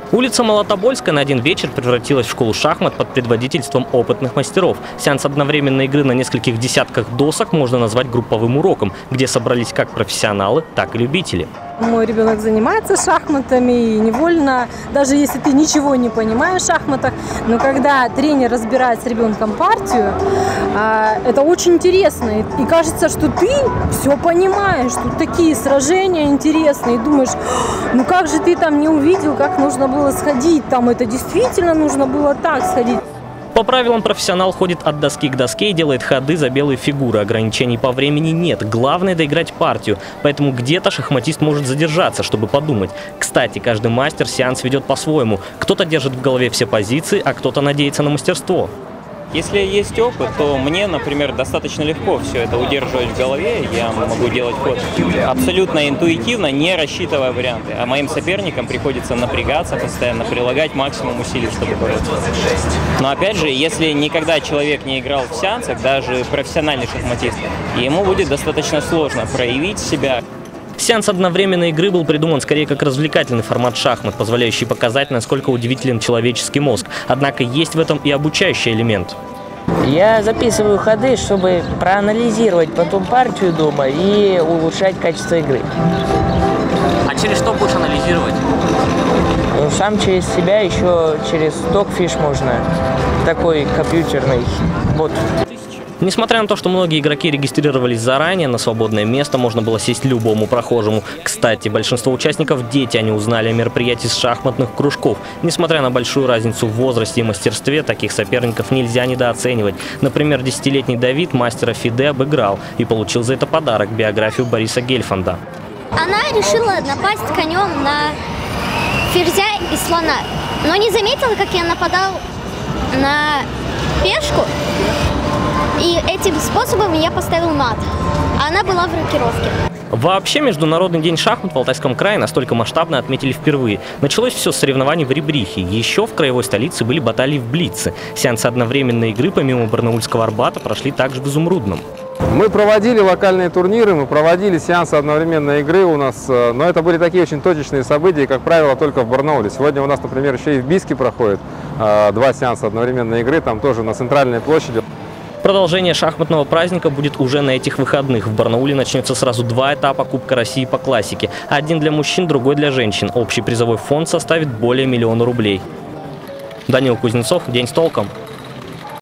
Улица Молотобольская на один вечер превратилась в школу шахмат под предводительством опытных мастеров. Сеанс одновременной игры на нескольких десятках досок можно назвать групповым уроком, где собрались как профессионалы, так и любители. Мой ребенок занимается шахматами и невольно, даже если ты ничего не понимаешь в шахматах, но когда тренер разбирает с ребенком партию, это очень интересно. И кажется, что ты все понимаешь, тут такие сражения интересные, и думаешь, ну как же ты там не увидел, как нужно было сходить, там это действительно нужно было так сходить. По правилам профессионал ходит от доски к доске и делает ходы за белые фигуры. Ограничений по времени нет. Главное доиграть партию. Поэтому где-то шахматист может задержаться, чтобы подумать. Кстати, каждый мастер сеанс ведет по-своему. Кто-то держит в голове все позиции, а кто-то надеется на мастерство. Если есть опыт, то мне, например, достаточно легко все это удерживать в голове. Я могу делать ход абсолютно интуитивно, не рассчитывая варианты. А моим соперникам приходится напрягаться, постоянно прилагать максимум усилий, чтобы бороться. Но опять же, если никогда человек не играл в сеансах, даже профессиональный шахматист, ему будет достаточно сложно проявить себя. Сеанс одновременной игры был придуман скорее как развлекательный формат шахмат, позволяющий показать, насколько удивителен человеческий мозг. Однако есть в этом и обучающий элемент. Я записываю ходы, чтобы проанализировать потом партию дома и улучшать качество игры. А через что будешь анализировать? Ну, сам через себя, еще через Stockfish можно. Такой компьютерный бот. Несмотря на то, что многие игроки регистрировались заранее, на свободное место можно было сесть любому прохожему. Кстати, большинство участников – дети, они узнали о мероприятии с шахматных кружков. Несмотря на большую разницу в возрасте и мастерстве, таких соперников нельзя недооценивать. Например, 10-летний Давид мастера Фиде обыграл и получил за это подарок – биографию Бориса Гельфанда. Она решила напасть конем на ферзя и слона, но не заметила, как я нападал на пешку. И этим способом я поставил мат. Она была в рокировке. Вообще, Международный день шахмат в Алтайском крае настолько масштабно отметили впервые. Началось все с соревнований в Ребрихе. Еще в краевой столице были баталии в Блице. Сеансы одновременной игры помимо барнаульского Арбата прошли также в Изумрудном. Мы проводили локальные турниры, мы проводили сеансы одновременной игры у нас, но это были такие очень точечные события, как правило, только в Барнауле. Сегодня у нас, например, еще и в Бийске проходит 2 сеанса одновременной игры, там тоже на центральной площади. Продолжение шахматного праздника будет уже на этих выходных. В Барнауле начнется сразу 2 этапа Кубка России по классике. Один для мужчин, другой для женщин. Общий призовой фонд составит более 1 000 000 рублей. Данил Кузнецов, День с толком.